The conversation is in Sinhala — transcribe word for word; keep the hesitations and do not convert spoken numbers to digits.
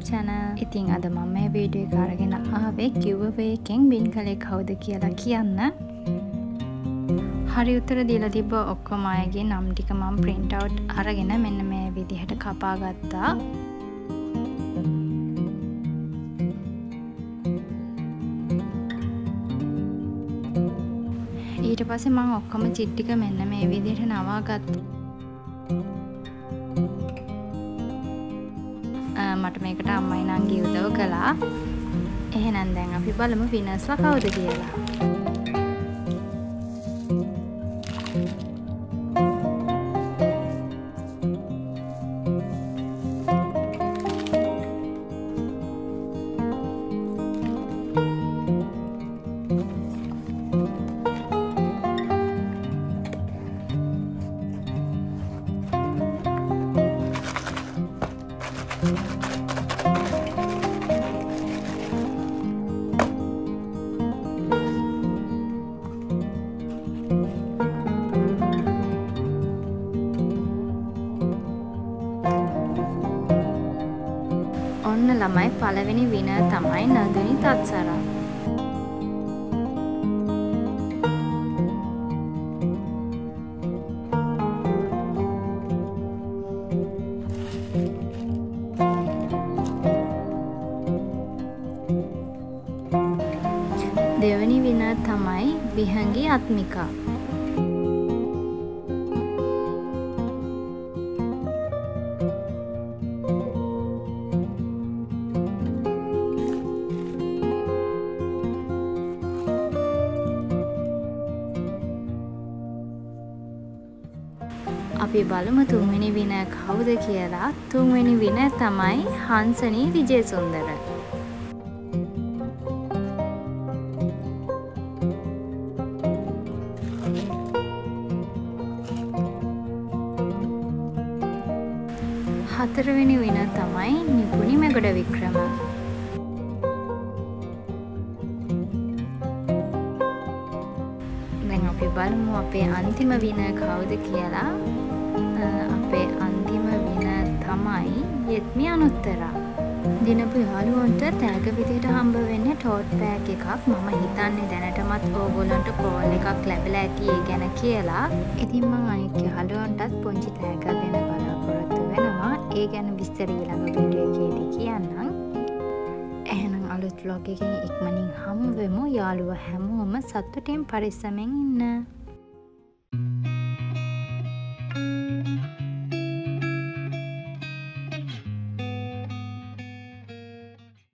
channel. ඉතින් අද මම මේ වීඩියෝ එක අරගෙන ආවේ giveaway එකෙන් win කළේ කවුද කියලා කියන්න. හරි උත්තර දීලා තිබ්බ ඔක්කොම අයගේ නම් ටික මම print out අරගෙන මෙන්න මේ විදිහට කපා ගත්තා. ඊට පස්සේ මම ඔක්කොම චිට් ටික මෙන්න මේ විදිහට නවා ගත්තා. මට මේකට අම්මයි නංගි උදව් කළා. එහෙනම් දැන් අපි බලමු විනර්ස්ලා කවුද කියලා. ඔන්න ළමයි පළවෙනි විනර් තමයි නඳුනි තත්සරා. දෙවෙනි විනර් තමයි විහංගි අත්මිකා. අපි බලමු තුන්වෙනි විනර් කවුද කියලා. තුන්වෙනි විනර් තමයි හංසනී විජේසුන්දර. හතරවෙනි විනර් තමයි නිපුණි මෙගොඩ වික්‍රම. දැන් අපි බලමු අපේ අන්තිම විනර් කවුද කියලා. අපේ අන්තිම විනර් තමයි යෙත්මි අනුත්තරා. දිනපු යාළුවන්ට තෑග විදිහට හම්බ වෙන්නේ ටෝට් බෑග් එකක්. මම හිතන්නේ දැනටමත් ඕගොල්ලන්ට කෝල් එකක් ලැබිලා ඇති ඒ ගැන කියලා. ඉතින් මම අනිත් යාළුවන්ටත් පුංචි තෑග්ගක් දෙන්න බලාපොරොත්තු වෙනවා. ඒ ගැන විස්තර ඊළඟ වීඩියෝ එකේදී කියන්නම්. එහෙනම් අලුත් vlog එකකින් ඉක්මනින් හමු වෙමු. යාළුවෝ හැමෝම සතුටින් පරිස්සමෙන් ඉන්න.